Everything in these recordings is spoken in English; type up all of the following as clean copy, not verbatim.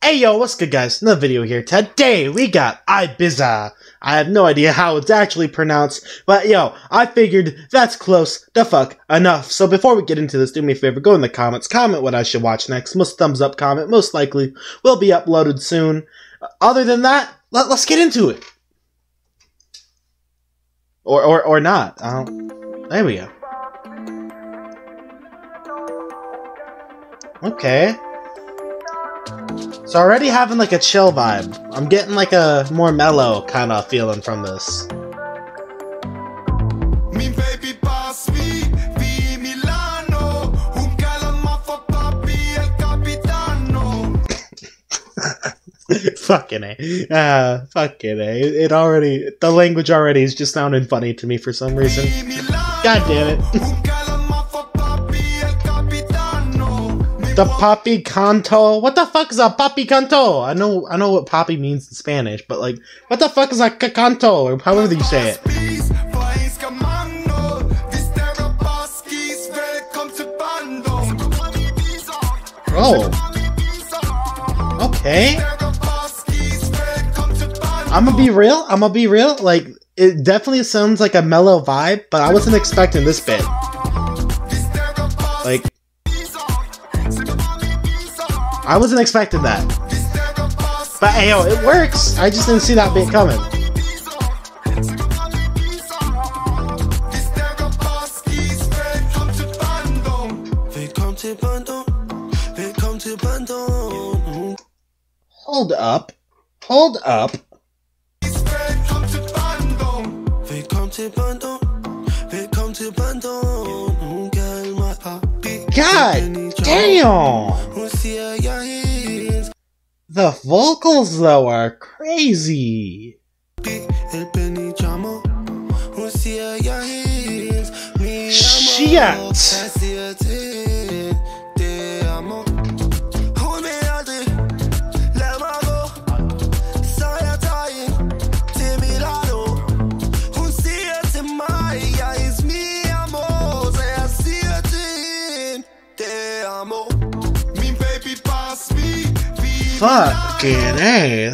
Hey yo, what's good guys? Another video here. Today we got Ibiza. I have no idea how it's actually pronounced, but yo, I figured that's close the fuck enough. So before we get into this, do me a favor, go in the comments, comment what I should watch next. Most thumbs up comment, most likely will be uploaded soon. Other than that, let's get into it. Or not. There we go. Okay. So already having like a chill vibe. I'm getting like a more mellow kind of feeling from this. Fucking A. Fucking A. It already, the language already is just sounding funny to me for some reason. God damn it. The Papi Canto? What the fuck is a Papi Canto? I know what Papi means in Spanish, but like, what the fuck is a Canto, or however you say it? Oh. Okay. I'm gonna be real, like, it definitely sounds like a mellow vibe, but I wasn't expecting this bit. Like, I wasn't expecting that. But hey, yo, it works! I just didn't see that bit coming. Hold up. Hold up. God damn! The vocals though are crazy. Shit! Fucking A,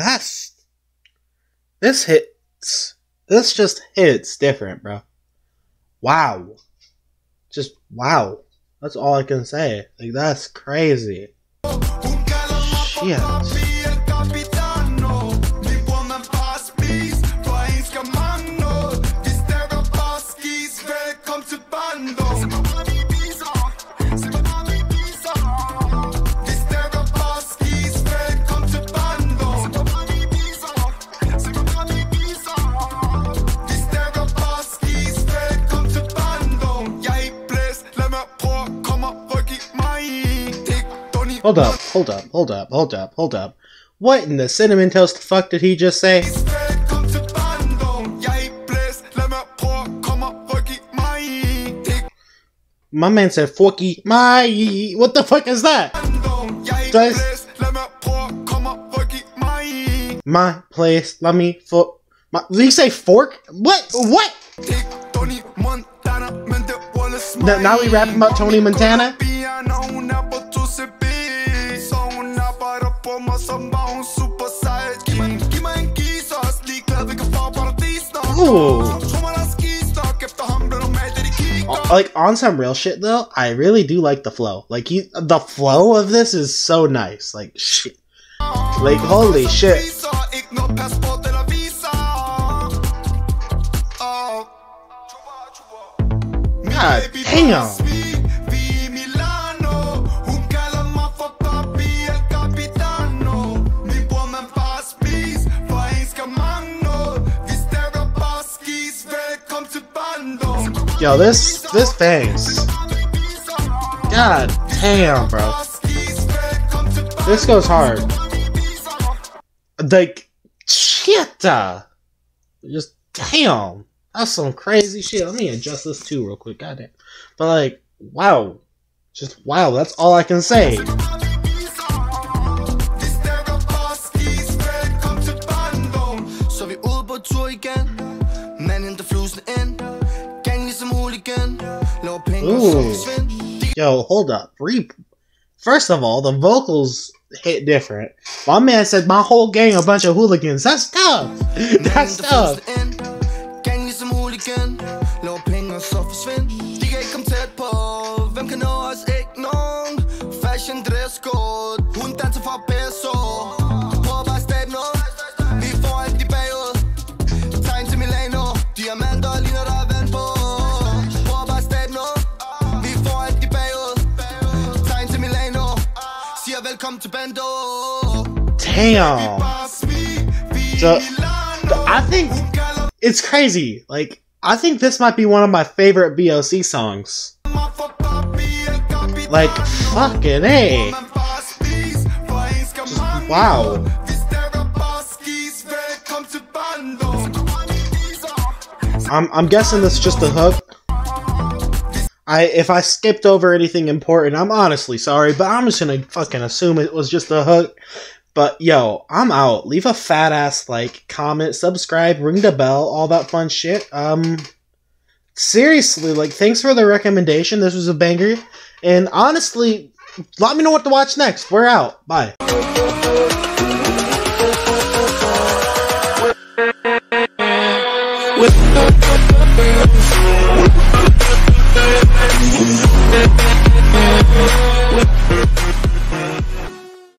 this hits. This just hits different, bro. Wow. Just wow. That's all I can say. Like, that's crazy. Shit. Hold up. What in the cinnamon toast fuck did he just say? My man said forky my. What the fuck is that? My place, let me fork. Did he say fork? What? What? Now we rapping about Tony Montana? Ooh. Like, on some real shit though, I really do like the flow. Like, the flow of this is so nice. Like, shit. Like, holy shit. God damn. Yo, this bangs. God damn, bro. This goes hard. Like, shit. Just damn. That's some crazy shit. Let me adjust this too real quick. God damn. But like, wow. Just wow. That's all I can say. Ooh. Yo, hold up. First of all, the vocals hit different. My man said my whole gang a bunch of hooligans. That's tough. That's tough. Gang ligesom hooligan. Laver penge og så forsvind. De kan ikke komme tæt på. Hvem kan nå os? Ikke nogen. Fashion dresscode. Hun danser for B.O.C. Prøv bare at stabe noget. Vi får alt i bagud. Tegn til Milano. Diamanter ligner der er vand på. Prøv bare at stabe noget. Vi får alt i bagud. Tegn til Milano. Siger velkommen til bando. Damn. So, I think it's crazy. Like, I think this might be one of my favorite B.O.C songs. Like, fucking A. Wow. I'm guessing this is just a hook. If I skipped over anything important, I'm honestly sorry, but I'm just gonna fucking assume it was just a hook. But yo, I'm out. Leave a fat ass like, comment, subscribe, ring the bell, all that fun shit. Seriously, like, thanks for the recommendation. This was a banger. And honestly, let me know what to watch next. We're out. Bye. With